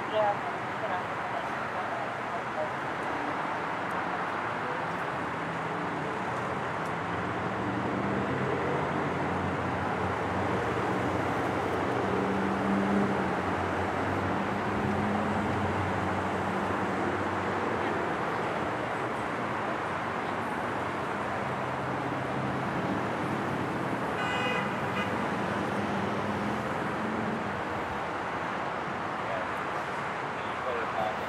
Yeah, yeah. Yeah.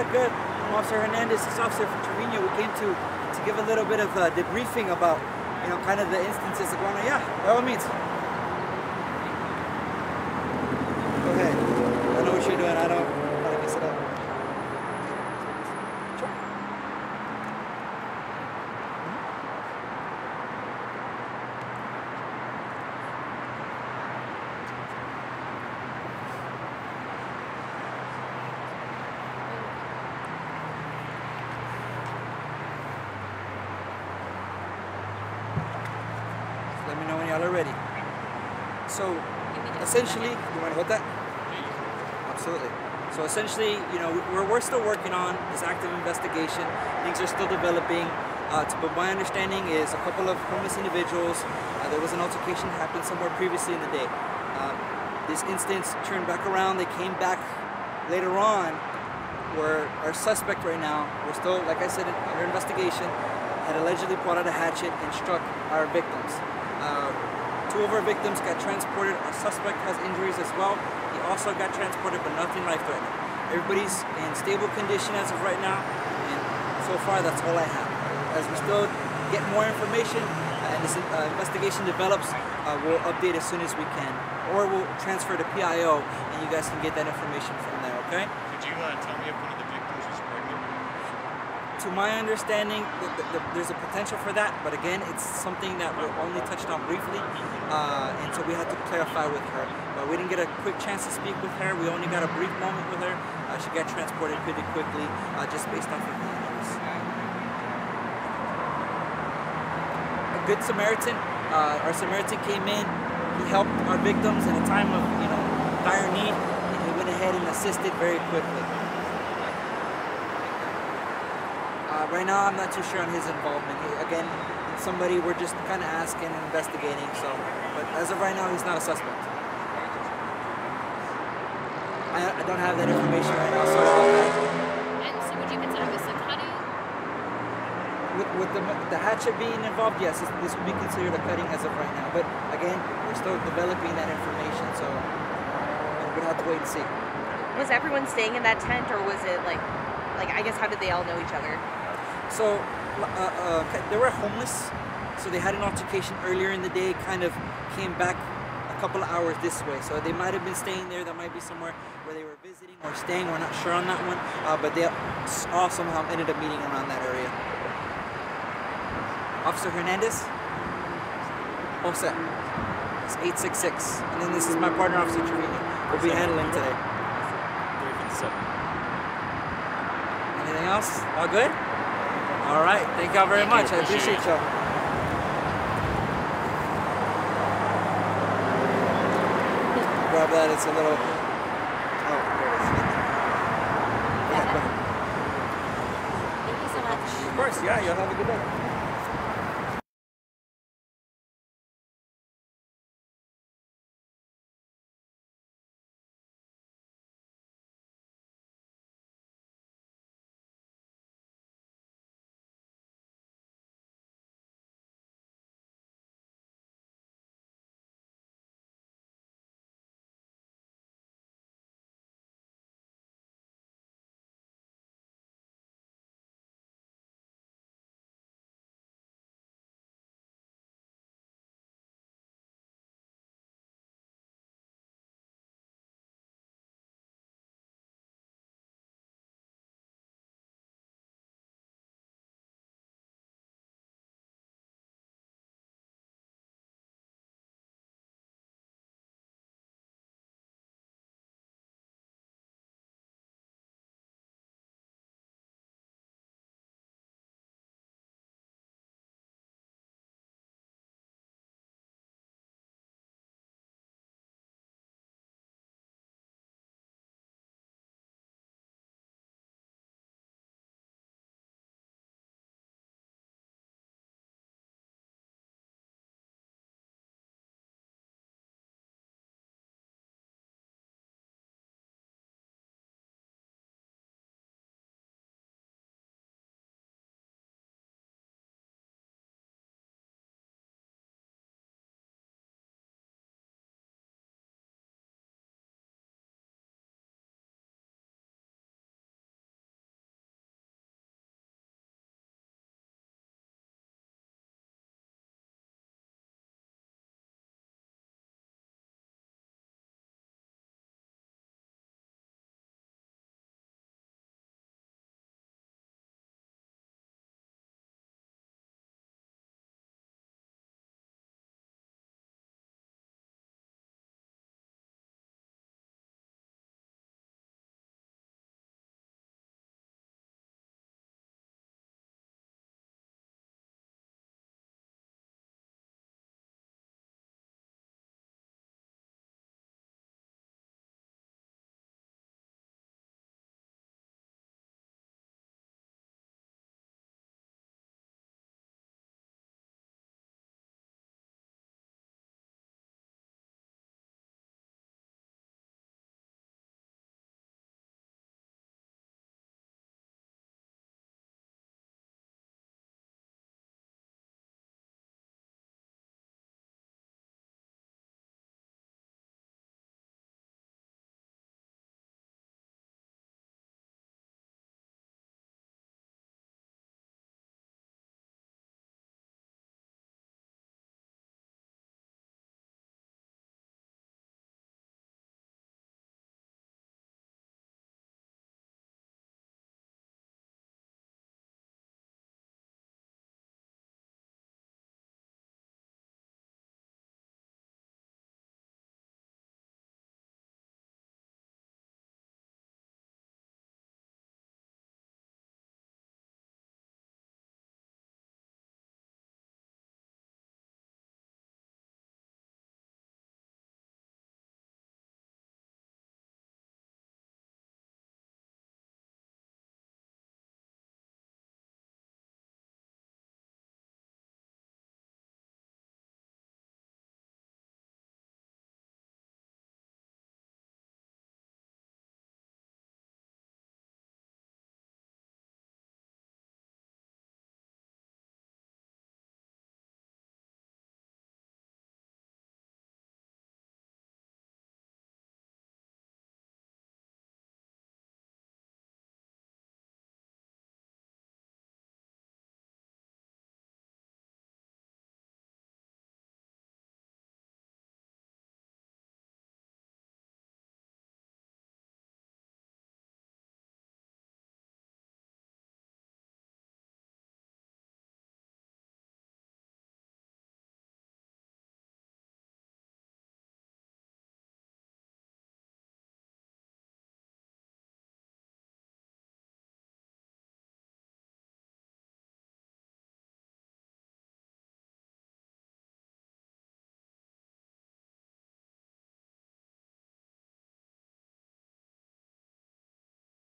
good. I'm Officer Hernandez. This is Officer from Trevino. We came to give a little bit of debriefing about, you know, kind of the instances that go on. Yeah, by all means. Go ahead. I know what you're doing. I don't want to mess it up. Sure. Let me know when y'all are ready. So, essentially, you want to hold that? Absolutely. So essentially, you know, we're still working on this active investigation. Things are still developing. But my understanding is a couple of homeless individuals, there was an altercation that happened somewhere previously in the day. This instance turned back around. They came back later on, where our suspect right now, we're still, like I said, under investigation, had allegedly pulled out a hatchet and struck our victims. Two of our victims got transported. Our suspect has injuries as well. He also got transported, but nothing life-threatening. Everybody's in stable condition as of right now, and so far that's all I have. As we still get more information and this investigation develops, we'll update as soon as we can, or we'll transfer to PIO, and you guys can get that information from there. Okay? Could you tell me if one of the victims was pregnant? To my understanding, there's a potential for that, but again, it's something that we're only touched on briefly, and so we had to clarify with her. But we didn't get a quick chance to speak with her. We only got a brief moment with her. She got transported pretty quickly, just based off of the injuries. A good Samaritan. Our Samaritan came in. He helped our victims in a time of, you know, dire need, and he went ahead and assisted very quickly. Right now, I'm not too sure on his involvement. Again, somebody we're just kind of asking and investigating. So, but as of right now, he's not a suspect. I don't have that information right now. Sorry about that. And so, would you consider this a cutting? With the hatchet being involved, yes, this would be considered a cutting as of right now. But again, we're still developing that information, so we'll have to wait and see. Was everyone staying in that tent, or was it like I guess, how did they all know each other? So they were homeless, so they had an altercation earlier in the day, kind of came back a couple of hours this way. So they might have been staying there. That might be somewhere where they were visiting or staying. We're not sure on that one, but they all somehow ended up meeting around that area. Officer Hernandez? All set. It's 866. And then this is my partner, Officer Trevino. We'll be handling today. Anything else? All good? All right. Thank y'all very much. I appreciate y'all. Grab that. It's a little... Oh, there it is. Yeah, go ahead. Thank you so much. Of course. Yeah, y'all have a good day.